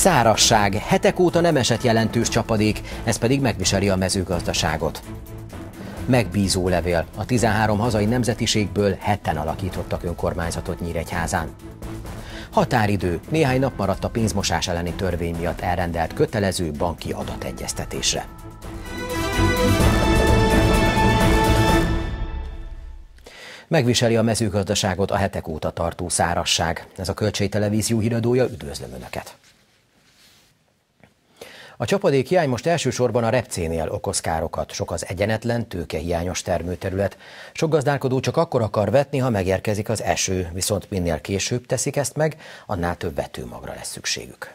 Szárazság, hetek óta nem esett jelentős csapadék, ez pedig megviseli a mezőgazdaságot. Megbízó levél, a 13 hazai nemzetiségből 7-en alakítottak önkormányzatot Nyíregyházán. Határidő, néhány nap maradt a pénzmosás elleni törvény miatt elrendelt kötelező banki adategyeztetésre. Megviseli a mezőgazdaságot a hetek óta tartó szárazság. Ez a Kölcsei Televízió híradója, üdvözlöm Önöket! A csapadék hiány most elsősorban a repcénél okoz károkat. Sok az egyenetlen, tőkehiányos termőterület. Sok gazdálkodó csak akkor akar vetni, ha megérkezik az eső, viszont minél később teszik ezt meg, annál több vetőmagra lesz szükségük.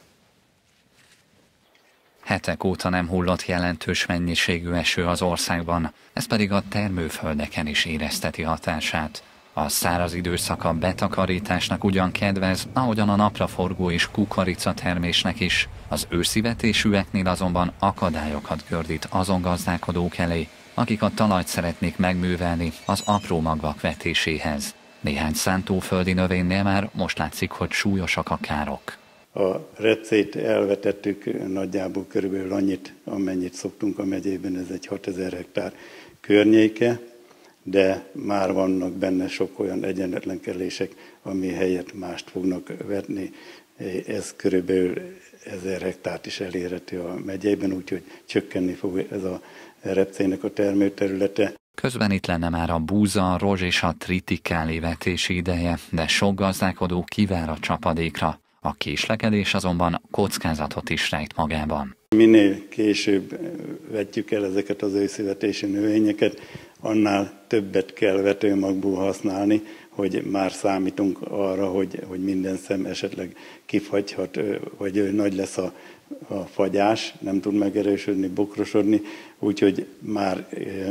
Hetek óta nem hullott jelentős mennyiségű eső az országban, ez pedig a termőföldeken is érezteti hatását. A száraz időszak a betakarításnak ugyan kedvez, ahogyan a napraforgó és kukorica termésnek is. Az őszi vetésűeknél azonban akadályokat gördít azon gazdálkodók elé, akik a talajt szeretnék megművelni az apró magvak vetéséhez. Néhány szántóföldi növénynél már most látszik, hogy súlyosak a károk. A repcét elvetettük nagyjából körülbelül annyit, amennyit szoktunk a megyében, ez egy 6000 hektár környéke, de már vannak benne sok olyan egyenletlenkedések, ami helyett mást fognak vetni. Ez körülbelül 1000 hektárt is elérhető a megyében, úgyhogy csökkenni fog ez a repcének a termőterülete. Közben itt lenne már a búza, a rozs és a tritikáli vetési ideje, de sok gazdálkodó kivár a csapadékra. A késlekedés azonban kockázatot is rejt magában. Minél később vetjük el ezeket az őszivetési növényeket, annál többet kell vetőmagból használni, hogy már számítunk arra, hogy minden szem esetleg kifagyhat, vagy nagy lesz a fagyás, nem tud megerősödni, bokrosodni, úgyhogy már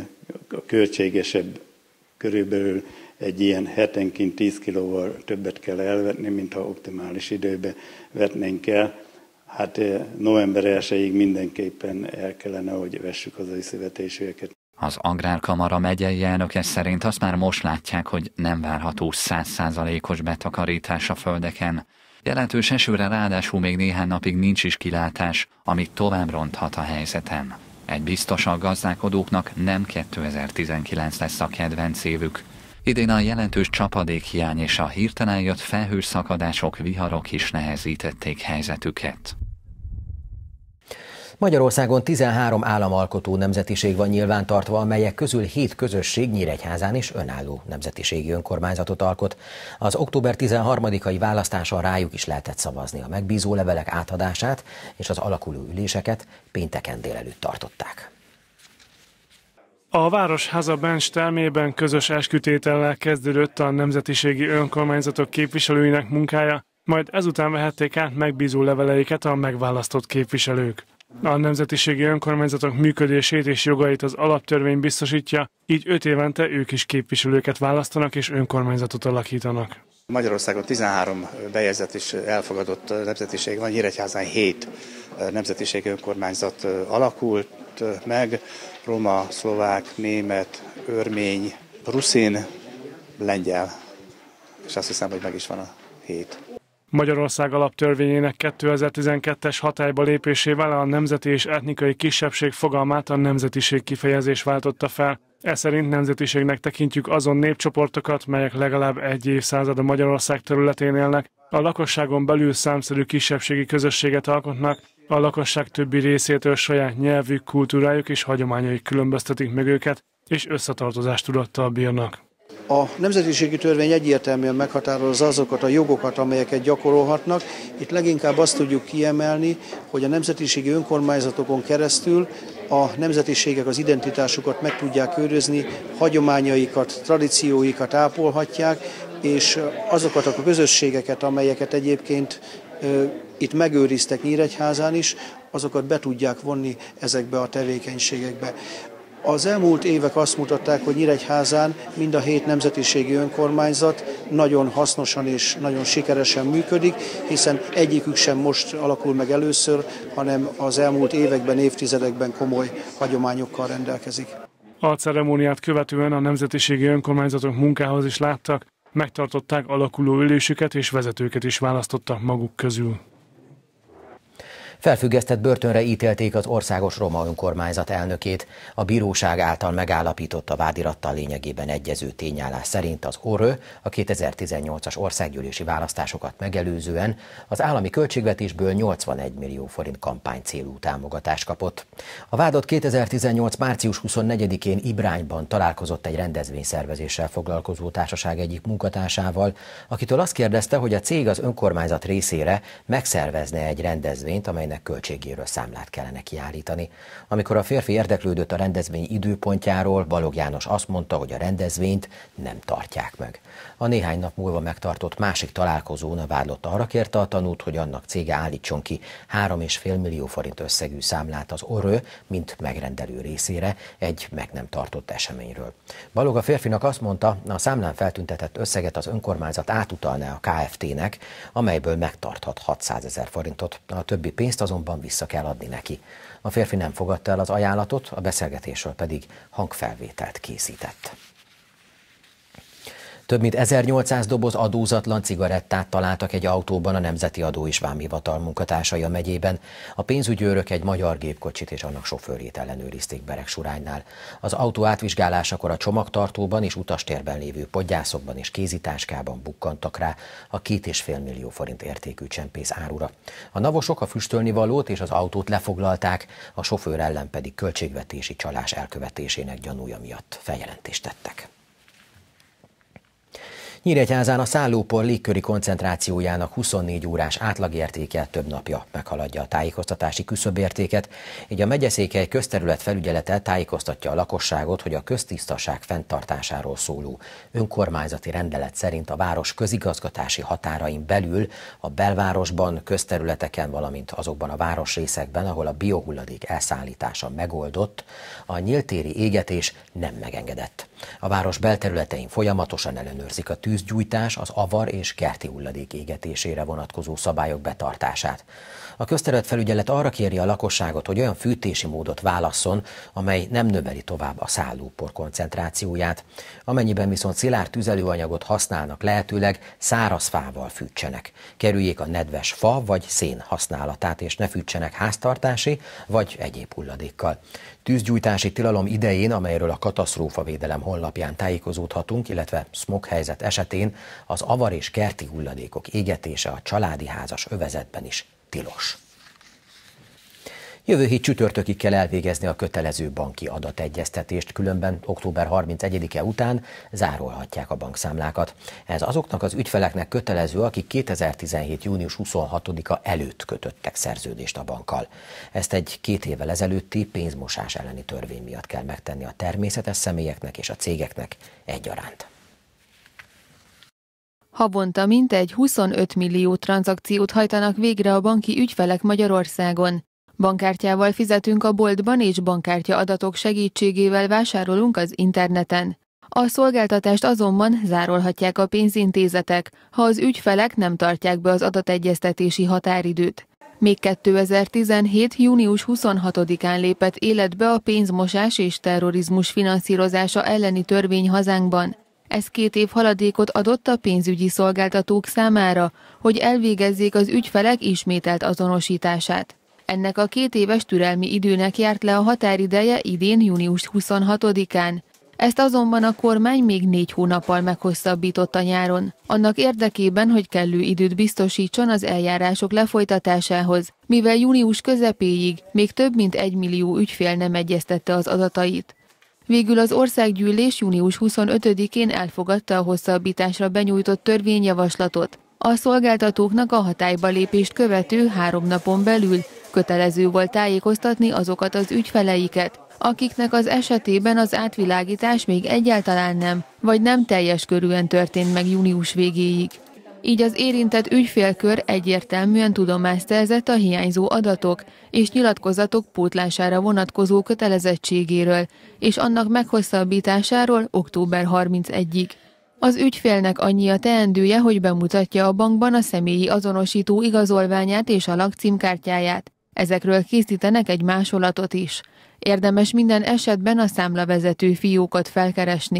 költségesebb körülbelül egy ilyen hetenként 10 kilóval többet kell elvetni, mint ha optimális időben vetnénk el. Hát november 1-ig mindenképpen el kellene, hogy vessük az őszivetésűeket. Az Agrárkamara megyei elnöke szerint azt már most látják, hogy nem várható 100%-os betakarítás a földeken. Jelentős esőre ráadásul még néhány napig nincs is kilátás, ami tovább ronthat a helyzeten. Egy biztos, a gazdálkodóknak nem 2019 lesz a kedvenc évük. Idén a jelentős csapadékhiány és a hirtelen jött felhőszakadások, viharok is nehezítették helyzetüket. Magyarországon 13 államalkotó nemzetiség van nyilvántartva, amelyek közül 7 közösség Nyíregyházán is önálló nemzetiségi önkormányzatot alkot. Az október 13-ai választáson rájuk is lehetett szavazni. A megbízó levelek átadását és az alakuló üléseket pénteken délelőtt tartották. A Városháza Bencs termében közös eskütétellel kezdődött a nemzetiségi önkormányzatok képviselőinek munkája, majd ezután vehették át megbízó leveleiket a megválasztott képviselők. A nemzetiségi önkormányzatok működését és jogait az alaptörvény biztosítja, így 5 évente ők is képviselőket választanak és önkormányzatot alakítanak. Magyarországon 13 bejegyzett és elfogadott nemzetiség van, Nyíregyházán 7 nemzetiségi önkormányzat alakult meg, roma, szlovák, német, örmény, ruszin, lengyel, és azt hiszem, hogy meg is van a 7. Magyarország alaptörvényének 2012-es hatályba lépésével a nemzeti és etnikai kisebbség fogalmát a nemzetiség kifejezés váltotta fel. Ez szerint nemzetiségnek tekintjük azon népcsoportokat, melyek legalább egy évszázada Magyarország területén élnek, a lakosságon belül számszerű kisebbségi közösséget alkotnak, a lakosság többi részétől saját nyelvük, kultúrájuk és hagyományaik különböztetik meg őket, és összetartozást tudattal bírnak. A nemzetiségi törvény egyértelműen meghatározza azokat a jogokat, amelyeket gyakorolhatnak. Itt leginkább azt tudjuk kiemelni, hogy a nemzetiségi önkormányzatokon keresztül a nemzetiségek az identitásukat meg tudják őrizni, hagyományaikat, tradícióikat ápolhatják, és azokat a közösségeket, amelyeket egyébként itt megőriztek Nyíregyházán is, azokat be tudják vonni ezekbe a tevékenységekbe. Az elmúlt évek azt mutatták, hogy Nyíregyházán mind a 7 nemzetiségi önkormányzat nagyon hasznosan és nagyon sikeresen működik, hiszen egyikük sem most alakul meg először, hanem az elmúlt években, évtizedekben komoly hagyományokkal rendelkezik. A ceremóniát követően a nemzetiségi önkormányzatok munkához is láttak, megtartották alakuló ülésüket és vezetőket is választottak maguk közül. Felfüggesztett börtönre ítélték az Országos Roma Önkormányzat elnökét. A bíróság által megállapított a vádirattal lényegében egyező tényállás szerint az ORÖ a 2018-as országgyűlési választásokat megelőzően az állami költségvetésből 81 millió forint kampánycélú támogatást kapott. A vádott 2018. március 24-én Ibrányban találkozott egy rendezvényszervezéssel foglalkozó társaság egyik munkatársával, akitől azt kérdezte, hogy a cég az önkormányzat részére megszervezne egy rendezvényt, amelynek költségéről számlát kellene kiállítani. Amikor a férfi érdeklődött a rendezvény időpontjáról, Balogh János azt mondta, hogy a rendezvényt nem tartják meg. A néhány nap múlva megtartott másik találkozón a vádlott arra kérte a tanút, hogy annak cége állítson ki 3,5 millió forint összegű számlát az ORÖ, mint megrendelő részére egy meg nem tartott eseményről. Balogh a férfinak azt mondta, a számlán feltüntetett összeget az önkormányzat átutalná a Kft-nek, amelyből megtarthat 600 000 forintot. A többi pénzt azonban vissza kell adni neki. A férfi nem fogadta el az ajánlatot, a beszélgetésről pedig hangfelvételt készített. Több mint 1800 doboz adózatlan cigarettát találtak egy autóban a Nemzeti Adó és Vámhivatal munkatársai a megyében. A pénzügyőrök egy magyar gépkocsit és annak sofőrjét ellenőrizték Beregsuránynál. Az autó átvizsgálásakor a csomagtartóban és utastérben lévő podgyászokban és kézitáskában bukkantak rá a 2,5 millió forint értékű csempész árura. A navosok a füstölnivalót és az autót lefoglalták, a sofőr ellen pedig költségvetési csalás elkövetésének gyanúja miatt feljelentést tettek. Nyíregyházán a szállópor légköri koncentrációjának 24 órás átlagértéke több napja meghaladja a tájékoztatási küszöbértéket, így a megyeszékhely közterület felügyelete tájékoztatja a lakosságot, hogy a köztisztaság fenntartásáról szóló önkormányzati rendelet szerint a város közigazgatási határain belül a belvárosban, közterületeken, valamint azokban a városrészekben, ahol a biohulladék elszállítása megoldott, a nyíltéri égetés nem megengedett. A város belterületein folyamatosan ellenőrzik a tűzgyújtás, az avar és kerti hulladék égetésére vonatkozó szabályok betartását. A közterületfelügyelet arra kéri a lakosságot, hogy olyan fűtési módot válasszon, amely nem növeli tovább a szállópor koncentrációját. Amennyiben viszont szilárd tüzelőanyagot használnak, lehetőleg száraz fával fűtsenek. Kerüljék a nedves fa vagy szén használatát, és ne fűtsenek háztartási vagy egyéb hulladékkal. Tűzgyújtási tilalom idején, amelyről a katasztrófavédelem honlapján tájékozódhatunk, illetve smog helyzet esetén az avar és kerti hulladékok égetése a családi házas övezetben is tilos. Jövő hét csütörtökig kell elvégezni a kötelező banki adategyeztetést, különben október 31-e után zárolhatják a bankszámlákat. Ez azoknak az ügyfeleknek kötelező, akik 2017. június 26-a előtt kötöttek szerződést a bankkal. Ezt egy 2 évvel ezelőtti pénzmosás elleni törvény miatt kell megtenni a természetes személyeknek és a cégeknek egyaránt. Havonta mintegy 25 millió tranzakciót hajtanak végre a banki ügyfelek Magyarországon. Bankkártyával fizetünk a boltban, és bankkártya adatok segítségével vásárolunk az interneten. A szolgáltatást azonban zárolhatják a pénzintézetek, ha az ügyfelek nem tartják be az adategyeztetési határidőt. Még 2017. június 26-án lépett életbe a pénzmosás és terrorizmus finanszírozása elleni törvény hazánkban. Ez 2 év haladékot adott a pénzügyi szolgáltatók számára, hogy elvégezzék az ügyfelek ismételt azonosítását. Ennek a 2 éves türelmi időnek járt le a határideje idén június 26-án. Ezt azonban a kormány még 4 hónappal meghosszabbította nyáron. Annak érdekében, hogy kellő időt biztosítson az eljárások lefolytatásához, mivel június közepéig még több mint 1 millió ügyfél nem egyeztette az adatait. Végül az országgyűlés június 25-én elfogadta a hosszabbításra benyújtott törvényjavaslatot. A szolgáltatóknak a hatályba lépést követő 3 napon belül kötelező volt tájékoztatni azokat az ügyfeleiket, akiknek az esetében az átvilágítás még egyáltalán nem, vagy nem teljes körűen történt meg június végéig. Így az érintett ügyfélkör egyértelműen tudomást szerzett a hiányzó adatok és nyilatkozatok pótlására vonatkozó kötelezettségéről, és annak meghosszabbításáról október 31-ig. Az ügyfélnek annyi a teendője, hogy bemutatja a bankban a személyi azonosító igazolványát és a lakcímkártyáját. Ezekről készítenek egy másolatot is. Érdemes minden esetben a számlavezető fiókot felkeresni.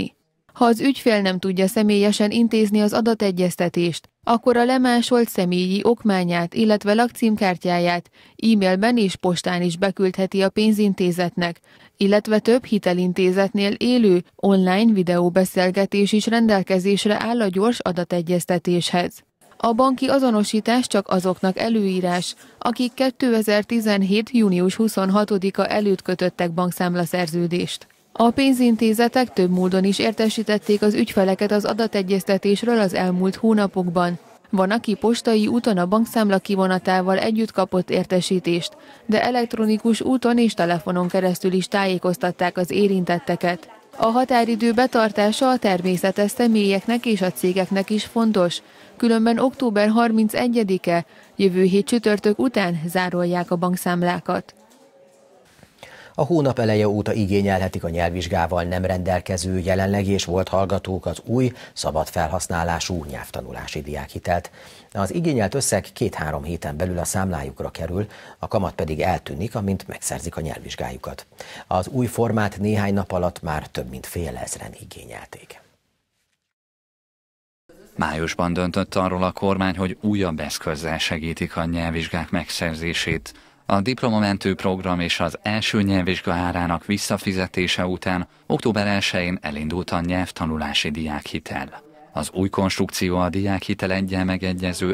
Ha az ügyfél nem tudja személyesen intézni az adategyeztetést, akkor a lemásolt személyi okmányát, illetve lakcímkártyáját e-mailben és postán is beküldheti a pénzintézetnek, illetve több hitelintézetnél élő online videóbeszélgetés is rendelkezésre áll a gyors adategyeztetéshez. A banki azonosítás csak azoknak előírás, akik 2017. június 26-a előtt kötöttek bankszámlaszerződést. A pénzintézetek több módon is értesítették az ügyfeleket az adategyeztetésről az elmúlt hónapokban. Van, aki postai úton a bankszámla kivonatával együtt kapott értesítést, de elektronikus úton és telefonon keresztül is tájékoztatták az érintetteket. A határidő betartása a természetes személyeknek és a cégeknek is fontos, különben október 31-e, jövő hét csütörtök után zárolják a bankszámlákat. A hónap eleje óta igényelhetik a nyelvvizsgával nem rendelkező jelenlegi és volt hallgatók az új, szabad felhasználású nyelvtanulási diákhitelt. Az igényelt összeg 2-3 héten belül a számlájukra kerül, a kamat pedig eltűnik, amint megszerzik a nyelvvizsgájukat. Az új formát néhány nap alatt már több mint fél ezren igényelték. Májusban döntött arról a kormány, hogy újabb eszközzel segítik a nyelvvizsgák megszerzését. A diplomamentő program és az első nyelvvizsga árának visszafizetése után október 1-én elindult a nyelvtanulási diákhitel. Az új konstrukció a diákhitel eggyel megegyező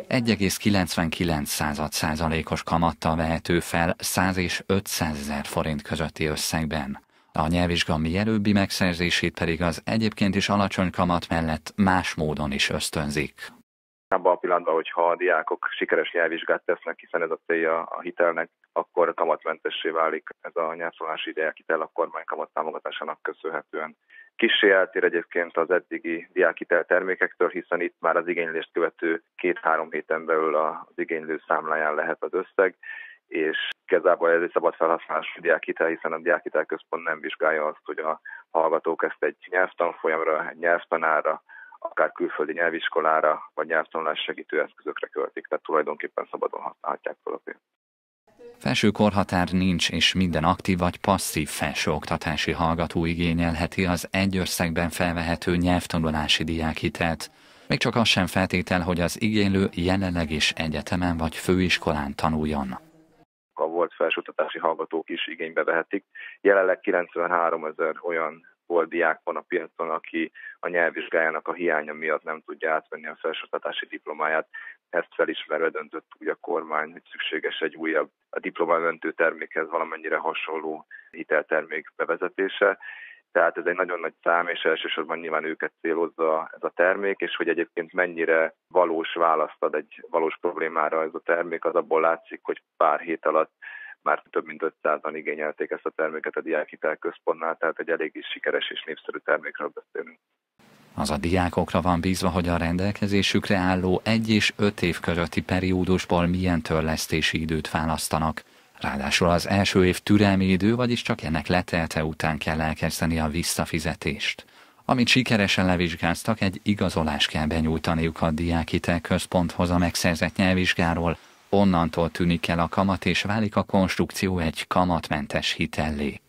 1,99%-os kamattal vehető fel 100 és 500 000 forint közötti összegben. A nyelvvizsga mielőbbi megszerzését pedig az egyébként is alacsony kamat mellett más módon is ösztönzik. Abban a pillanatban, hogyha a diákok sikeres nyelvvizsgát tesznek, hiszen ez a célja a hitelnek, akkor kamatmentessé válik ez a nyelvtanulási diákhitel a kormány kamattámogatásának köszönhetően. Kissé eltér egyébként az eddigi diákhitel termékektől, hiszen itt már az igénylést követő 2-3 héten belül az igénylő számláján lehet az összeg, és igazából ez egy szabad felhasználású diákhitel, hiszen a diákhitel központ nem vizsgálja azt, hogy a hallgatók ezt egy nyelvtanfolyamra, egy nyelvtanára, akár külföldi nyelviskolára, vagy nyelvtanulás segítő eszközökre költik, tehát tulajdonképpen szabadon használhatják fel a pénzt. Felső korhatár nincs, és minden aktív vagy passzív felsőoktatási hallgató igényelheti az egy összegben felvehető nyelvtanulási diákhitelt. Még csak az sem feltétel, hogy az igénylő jelenleg is egyetemen vagy főiskolán tanuljon. A volt felsőoktatási hallgatók is igénybe vehetik. Jelenleg 93 000 olyan volt diák van a piacon, aki a nyelvvizsgájának a hiánya miatt nem tudja átvenni a felsőoktatási diplomáját. Ezt felismerve döntött úgy a kormány, hogy szükséges egy újabb, a diplomamentő termékhez valamennyire hasonló hiteltermék bevezetése. Tehát ez egy nagyon nagy szám, és elsősorban nyilván őket célozza ez a termék, és hogy egyébként mennyire valós választ ad egy valós problémára ez a termék, az abból látszik, hogy pár hét alatt már több mint 500-an igényelték ezt a terméket a diákhitel központnál, tehát egy elég is sikeres és népszerű termékről beszélünk. Az a diákokra van bízva, hogy a rendelkezésükre álló 1 és 5 év közötti periódusból milyen törlesztési időt választanak. Ráadásul az első év türelmi idő, vagyis csak ennek letelte után kell elkezdeni a visszafizetést. Amit sikeresen levizsgáztak, egy igazolást kell benyújtaniuk a diákhitel központhoz a megszerzett nyelvvizsgáról, onnantól tűnik el a kamat és válik a konstrukció egy kamatmentes hitellé.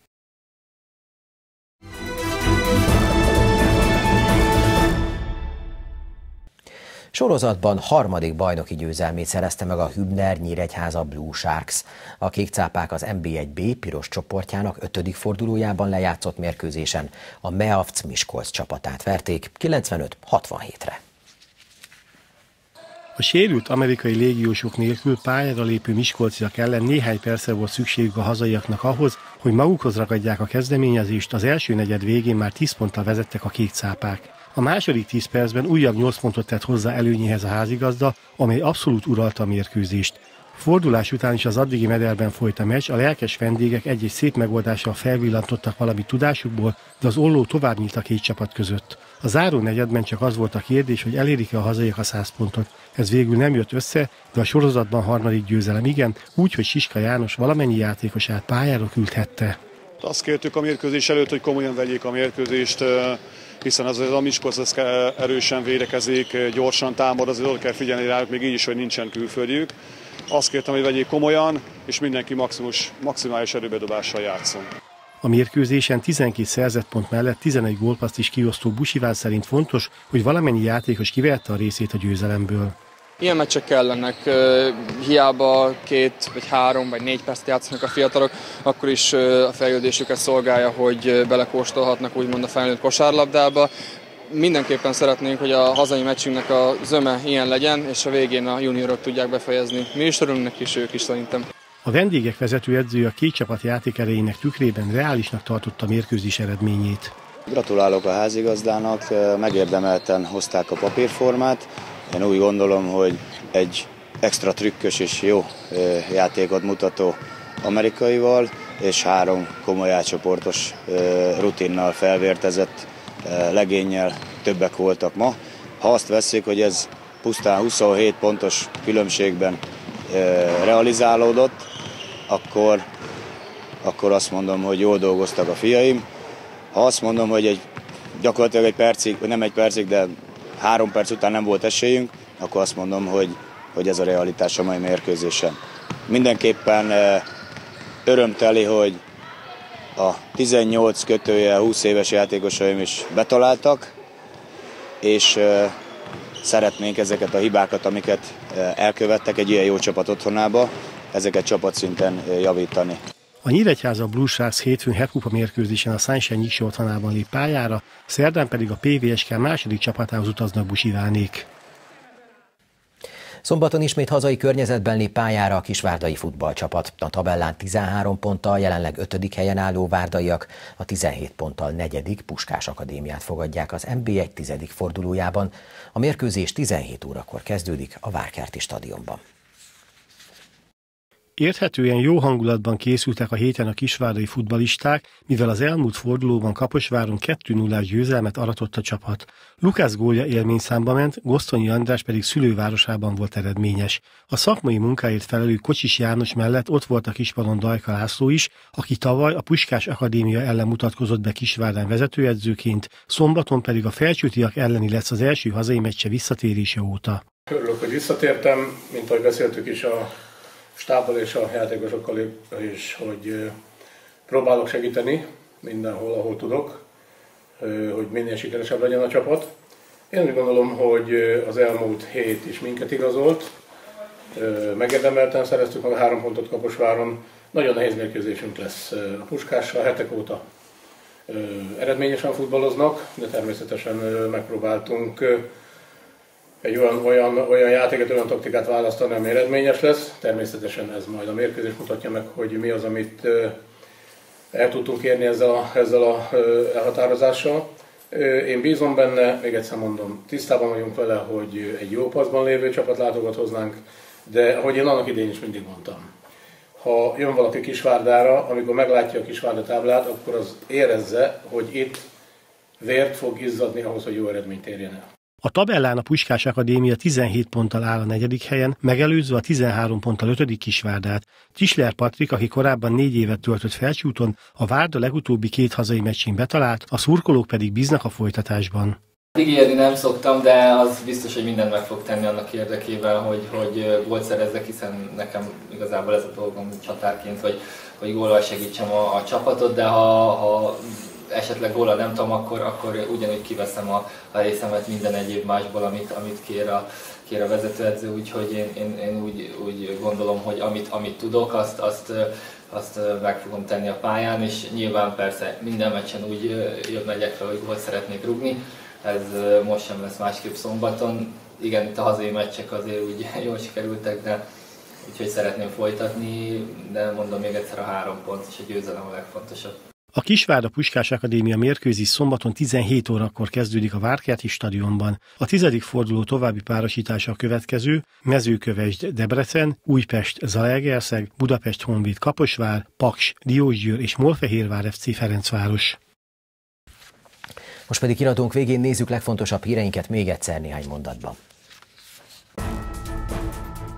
Sorozatban harmadik bajnoki győzelmét szerezte meg a Hübner Nyíregyháza Blue Sharks. A kékcápák az NB1B piros csoportjának 5. fordulójában lejátszott mérkőzésen a Meavc Miskolc csapatát verték 95-67-re. A sérült amerikai légiósok nélkül pályára lépő miskolciak ellen néhány percre volt szükségük a hazaiaknak ahhoz, hogy magukhoz ragadják a kezdeményezést, az első negyed végén már 10 ponttal vezettek a kékcápák. A második 10 percben újabb 8 pontot tett hozzá előnyéhez a házigazda, amely abszolút uralta a mérkőzést. Fordulás után is az addigi mederben folyt a meccs, a lelkes vendégek egy-egy szép megoldással felvillantottak valami tudásukból, de az olló tovább nyílt a két csapat között. A záró negyedben csak az volt a kérdés, hogy elérik-e a hazaiak a 100 pontot. Ez végül nem jött össze, de a sorozatban harmadik győzelem igen, úgy, hogy Siska János valamennyi játékosát pályára küldhette. Azt kértük a mérkőzés előtt, hogy komolyan vegyék a mérkőzést, hiszen azért a Miskolc erősen védekezik, gyorsan támad, azért oda kell figyelni rájuk, még így is, hogy nincsen külföldjük. Azt kértem, hogy vegyék komolyan, és mindenki maximális erőbedobással játszon. A mérkőzésen 12 szerzett pont mellett 11 gólpaszt is kiosztó Busiván szerint fontos, hogy valamennyi játékos kivette a részét a győzelemből. Ilyen meccsek kellenek, hiába 2 vagy 3 vagy 4 percet játszanak a fiatalok, akkor is a fejlődésüket szolgálja, hogy belekóstolhatnak úgymond a felnőtt kosárlabdába. Mindenképpen szeretnénk, hogy a hazai meccsünknek a zöme ilyen legyen, és a végén a juniorok tudják befejezni. Mi is örülünk és ők is szerintem. A vendégek vezetőedzője a két csapat játékerejének tükrében reálisnak tartotta a mérkőzés eredményét. Gratulálok a házigazdának, megérdemelten hozták a papírformát. Én úgy gondolom, hogy egy extra trükkös és jó játékot mutató amerikaival, és 3 komoly átcsoportos rutinnal felvértezett legénnyel többek voltak ma. Ha azt vesszük, hogy ez pusztán 27 pontos különbségben realizálódott, akkor azt mondom, hogy jól dolgoztak a fiaim. Ha azt mondom, hogy gyakorlatilag egy percig, nem egy percig, de 3 perc után nem volt esélyünk, akkor azt mondom, hogy ez a realitás a mai mérkőzésen. Mindenképpen örömteli, hogy a 18-20 éves játékosaim is betaláltak, és szeretnénk ezeket a hibákat, amiket elkövettek egy ilyen jó csapat otthonába, ezeket csapatszinten javítani. A Nyíregyháza Blue Sharks hétfőn Hepkupa mérkőzésen a Sunshine Nyírsó otthonában lép pályára, szerdán pedig a PVSK második csapatához utaznak Busivánék. Szombaton ismét hazai környezetben lép pályára a kisvárdai futballcsapat. A tabellán 13 ponttal jelenleg 5. helyen álló várdaiak, a 17 ponttal 4. Puskás Akadémiát fogadják az NB1 10. fordulójában. A mérkőzés 17 órakor kezdődik a Várkerti stadionban. Érthetően jó hangulatban készültek a héten a kisvárdai futballisták, mivel az elmúlt fordulóban Kaposváron 2-0-ás győzelmet aratott a csapat. Lukács gólja élményszámba ment, Gosztonyi András pedig szülővárosában volt eredményes. A szakmai munkáért felelő Kocsis János mellett ott volt a kispadon Dajka László is, aki tavaly a Puskás Akadémia ellen mutatkozott be Kisvárdán vezetőedzőként, szombaton pedig a Felcsútiak elleni lesz az első hazai meccse visszatérése óta. Örülök, hogy visszatértem, mint ahogy beszéltük is a stábbal és a játékosokkal is, hogy próbálok segíteni mindenhol, ahol tudok, hogy minél sikeresebb legyen a csapat. Én úgy gondolom, hogy az elmúlt hét is minket igazolt. Megérdemelten szereztük meg a 3 pontot Kaposváron. Nagyon nehéz mérkőzésünk lesz a Puskással, hetek óta eredményesen futballoznak, de természetesen megpróbáltunk egy olyan játékot, olyan taktikát választani, ami eredményes lesz. Természetesen ez majd a mérkőzés mutatja meg, hogy mi az, amit el tudtunk érni ezzel a elhatározással. Én bízom benne, még egyszer mondom, tisztában vagyunk vele, hogy egy jó paszban lévő csapat látogat hozzánk, de ahogy én annak idején is mindig mondtam, ha jön valaki Kisvárdára, amikor meglátja a Kisvárda táblát, akkor az érezze, hogy itt vért fog izzadni ahhoz, hogy jó eredményt érjen el. A tabellán a Puskás Akadémia 17 ponttal áll a 4. helyen, megelőzve a 13 ponttal 5. Kisvárdát. Tisler Patrik, aki korábban 4 évet töltött Felcsúton, a Várda legutóbbi 2 hazai meccsén betalált, a szurkolók pedig bíznak a folytatásban. Ígérni nem szoktam, de az biztos, hogy mindent meg fog tenni annak érdekében, hogy gólt szerezzek, hiszen nekem igazából ez a dolgom csatárként, hogy góllal segítsem a csapatot, de ha esetleg góllal nem tudom, akkor ugyanúgy kiveszem a részemet minden egyéb másból, amit kér a vezetőedző, úgyhogy én úgy gondolom, hogy amit tudok, azt meg fogom tenni a pályán, és nyilván persze minden meccsen úgy megyek fel, hogy gólt szeretnék rúgni. Ez most sem lesz másképp szombaton. Igen, itt a hazai meccsek azért úgy jól sikerültek, de úgyhogy szeretném folytatni, de mondom még egyszer, a 3 pont és a győzelem a legfontosabb. A Kisvárda Puskás Akadémia mérkőzés szombaton 17 órakor kezdődik a Várkerti stadionban. A 10. forduló további párosítása a következő: Mezőkövesd Debrecen, Újpest Zalaegerszeg, Budapest Honvéd Kaposvár, Paks Diósgyőr és Molfehérvár FC Ferencváros. Most pedig kiratunk végén nézzük legfontosabb híreinket még egyszer néhány mondatban.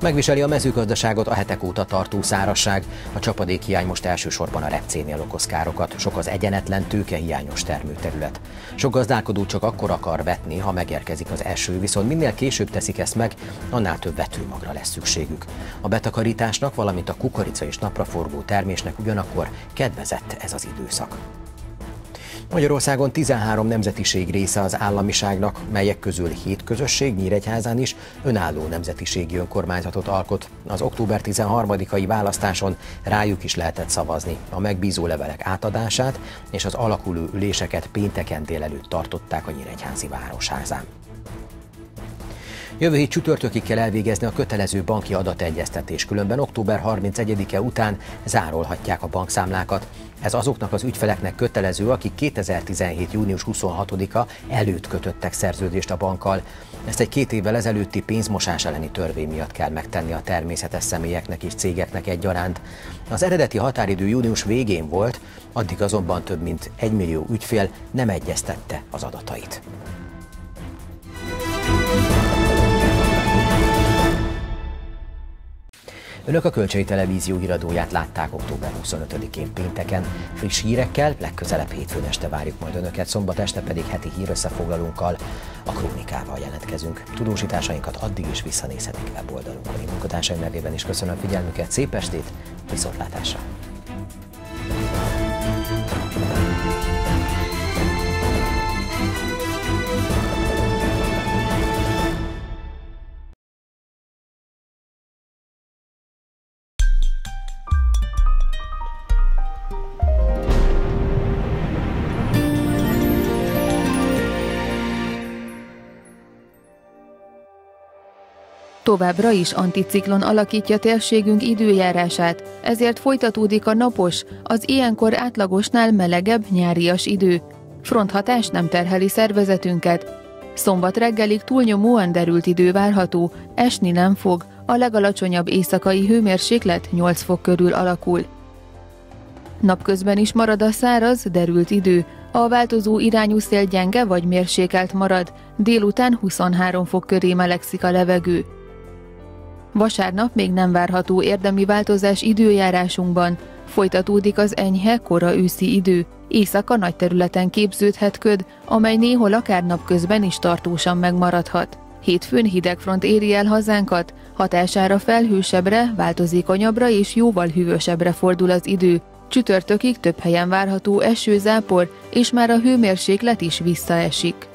Megviseli a mezőgazdaságot a hetek óta tartó szárazság. A csapadékhiány most elsősorban a repcénél okoz károkat. Sok az egyenetlen, tőkehiányos termőterület. Sok gazdálkodó csak akkor akar vetni, ha megérkezik az eső, viszont minél később teszik ezt meg, annál több vetőmagra lesz szükségük. A betakarításnak, valamint a kukorica és napraforgó termésnek ugyanakkor kedvezett ez az időszak. Magyarországon 13 nemzetiség része az államiságnak, melyek közül 7 közösség Nyíregyházán is önálló nemzetiségi önkormányzatot alkot. Az október 13-ai választáson rájuk is lehetett szavazni. A megbízó levelek átadását és az alakuló üléseket pénteken délelőtt tartották a Nyíregyházi Városházán. Jövő hét csütörtökig kell elvégezni a kötelező banki adategyeztetés, különben október 31-e után zárolhatják a bankszámlákat. Ez azoknak az ügyfeleknek kötelező, akik 2017. június 26-a előtt kötöttek szerződést a bankkal. Ezt egy 2 évvel ezelőtti pénzmosás elleni törvény miatt kell megtenni a természetes személyeknek és cégeknek egyaránt. Az eredeti határidő június végén volt, addig azonban több mint 1 millió ügyfél nem egyeztette az adatait. Önök a Kölcsei Televízió híradóját látták október 25-én pénteken. Friss hírekkel legközelebb hétfőn este várjuk majd Önöket, szombat este pedig heti hírösszefoglalónkkal, a Krónikával jelentkezünk. Tudósításainkat addig is visszanézhetik weboldalunkon. Én munkatársaim nevében is köszönöm figyelmüket, szép estét, viszontlátásra! Továbbra is anticiklon alakítja térségünk időjárását, ezért folytatódik a napos, az ilyenkor átlagosnál melegebb nyárias idő. Fronthatás nem terheli szervezetünket. Szombat reggelig túlnyomóan derült idő várható, esni nem fog, a legalacsonyabb éjszakai hőmérséklet 8 fok körül alakul. Napközben is marad a száraz, derült idő, a változó irányú szél gyenge vagy mérsékelt marad, délután 23 fok köré melegszik a levegő. Vasárnap még nem várható érdemi változás időjárásunkban, folytatódik az enyhe, kora őszi idő, éjszaka nagy területen képződhet köd, amely néhol akár napközben is tartósan megmaradhat. Hétfőn hidegfront éri el hazánkat, hatására felhősebbre, változékonyabbra és jóval hűvösebbre fordul az idő. Csütörtökig több helyen várható eső-zápor, és már a hőmérséklet is visszaesik.